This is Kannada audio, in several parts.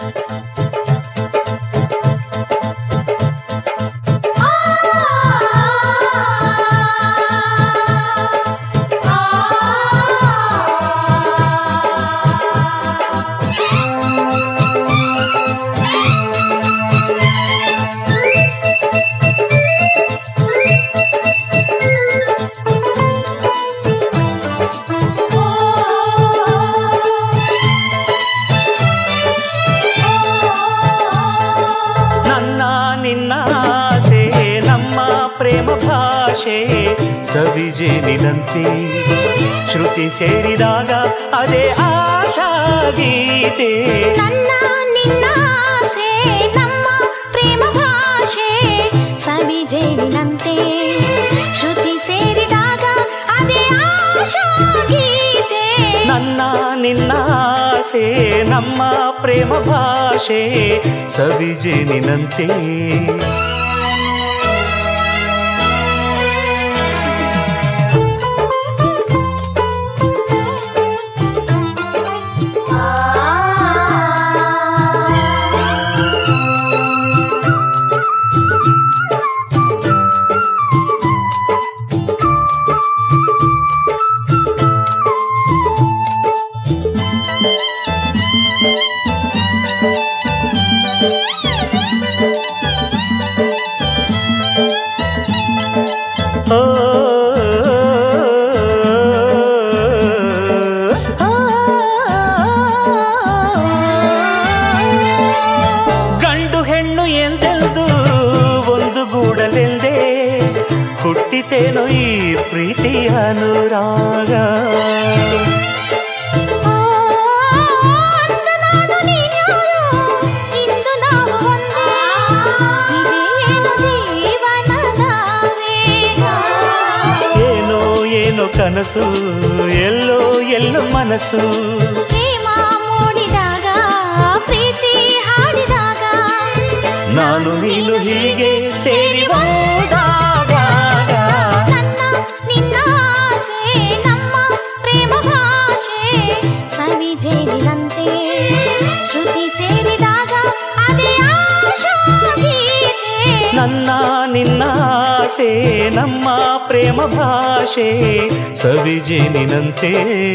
ಪ್ರೇಮ ಭಾಷೆ ಸವಿಜೇನಿನಂತೆ ಶ್ರುತಿ ಸೇರಿದಾಗ ಅದೇ ಆಶಾ ಗೀತೆ. ನನ್ನ ನಿನ್ನ ಆಸೆ ನಮ್ಮ ಪ್ರೇಮ ಭಾಷೆ ಸವಿಜೇನಿನಂತೆ ಶ್ರುತಿ ಸೇರಿದಾಗ ಅದೇ ಆಶಾ ಗೀತೆ. ನನ್ನ ನಿನ್ನ ಆಸೆ ನಮ್ಮ ಪ್ರೇಮ ಭಾಷೆ ಸವಿಜೇನಿನಂತೆ. ಗಂಡು ಹೆಣ್ಣು ಎಂದೆಂದು ಒಂದು ಗೂಡಲೆಂದೇ ಹುಟ್ಟಿತೇನೋ ಈ ಪ್ರೀತಿಯ ಅನುರಾಗ. ಕನಸು ಎಲ್ಲೋ ಎಲ್ಲೋ ಮನಸ್ಸು ಪ್ರೇಮ ಮೂಡಿದಾಗ ಪ್ರೀತಿ ಹಾಡಿದಾಗ ನಾನು ನೀನು ಹೀಗೆ ಸೇರಿ ಹೋದಾಗ. ನನ್ನ ನಿನ್ನ ಆಸೆ ನಮ್ಮ ಪ್ರೇಮ ಭಾಷೆ ಸವಿಜೇನಿನಂತೆ ಶ್ರುತಿ ಸೇರಿದಾಗ ಅದೇ ಆಶಾ ಗೀತೆ. ನನ್ನ ನಿನ್ನ ಆಸೆ ನಮ್ಮ ಪ್ರೇಮ ಭಾಷೆ ಸವಿಜೇನಿನಂತೆ.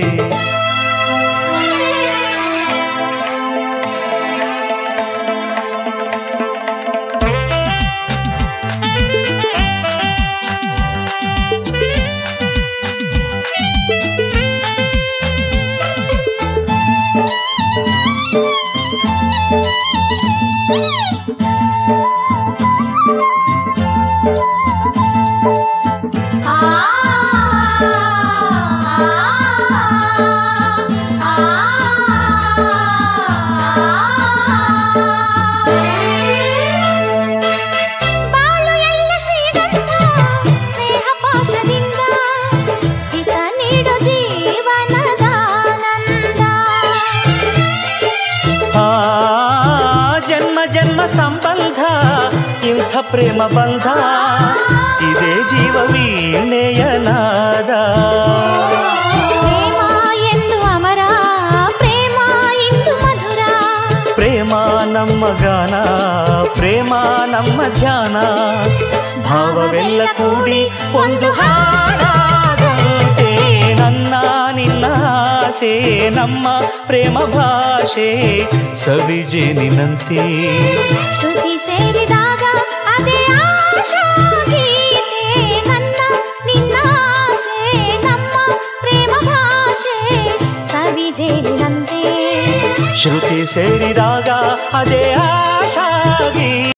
ಜನ್ಮ ಸಂಬಂಧ ಇಂಥ ಪ್ರೇಮ ಬಂಧ ಇದೇ ಜೀವ ವೀಣೆಯನಾದ. ಪ್ರೇಮ ಎಂದು ಅಮರ ಪ್ರೇಮ ಇಂದು ಮಧುರ. ಪ್ರೇಮ ನಮ್ಮ ಗಾನ ಪ್ರೇಮ ನಮ್ಮ ಧ್ಯಾನ ಭಾವವೆಲ್ಲ ಕೂಡಿ ಒಂದು ಹಾಡಾದಂತೆ. ನನ್ನ ನಿನ್ನ ಆಸೆ ನಮ್ಮ ಪ್ರೇಮ ಭಾಷೆ ಸವಿಜೇನಿನಂತೆ ಶ್ರುತಿ ಸೇರಿದಾಗ ಅದೇ ಆಶಾ ಗೀತೆ. ನನ್ನ ನಿನ್ನ ಆಸೆ ನಮ್ಮ ಪ್ರೇಮ ಭಾಷೆ ಸವಿಜೇನಿನಂತೆ ಶ್ರುತಿ ಸೇರಿದಾಗ ಅದೇ ಆಶಾ ಗೀತೆ.